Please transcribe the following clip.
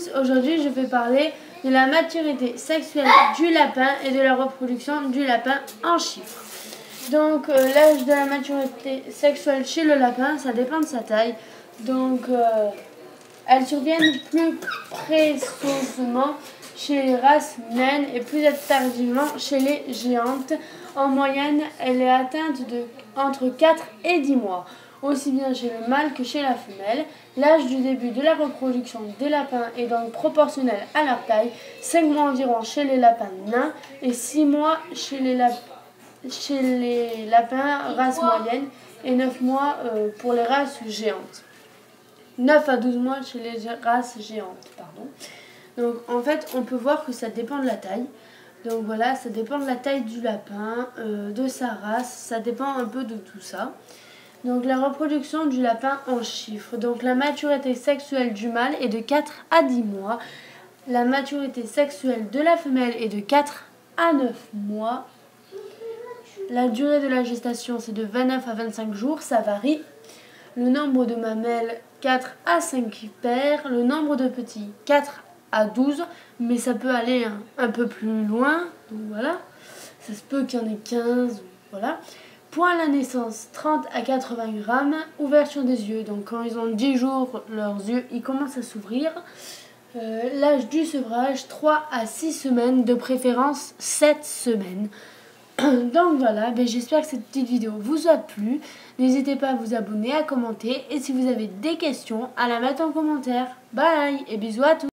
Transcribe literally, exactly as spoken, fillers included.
tous, aujourd'hui je vais parler de la maturité sexuelle du lapin et de la reproduction du lapin en chiffres. Donc euh, l'âge de la maturité sexuelle chez le lapin, ça dépend de sa taille. Donc euh, elles surviennent plus précocement chez les races naines et plus tardivement chez les géantes. En moyenne, elle est atteinte de entre quatre et dix mois, aussi bien chez le mâle que chez la femelle. L'âge du début de la reproduction des lapins est donc proportionnel à leur taille, cinq mois environ chez les lapins nains et six mois chez les, lap chez les lapins race moyenne et neuf mois euh, pour les races géantes. neuf à douze mois chez les races géantes. Pardon. Donc en fait, on peut voir que ça dépend de la taille. Donc voilà, ça dépend de la taille du lapin, euh, de sa race, ça dépend un peu de tout ça. Donc la reproduction du lapin en chiffres. Donc la maturité sexuelle du mâle est de quatre à dix mois. La maturité sexuelle de la femelle est de quatre à neuf mois. La durée de la gestation, c'est de vingt-neuf à vingt-cinq jours, ça varie. Le nombre de mamelles, quatre à cinq paires. Le nombre de petits, quatre à douze, mais ça peut aller un, un peu plus loin. Donc voilà, ça se peut qu'il y en ait quinze. Voilà. Point à la naissance, trente à quatre-vingts grammes. Ouverture des yeux, donc quand ils ont dix jours, leurs yeux ils commencent à s'ouvrir. Euh, L'âge du sevrage, trois à six semaines, de préférence sept semaines. Donc voilà, ben j'espère que cette petite vidéo vous a plu. N'hésitez pas à vous abonner, à commenter et si vous avez des questions, à la mettre en commentaire. Bye et bisous à tous.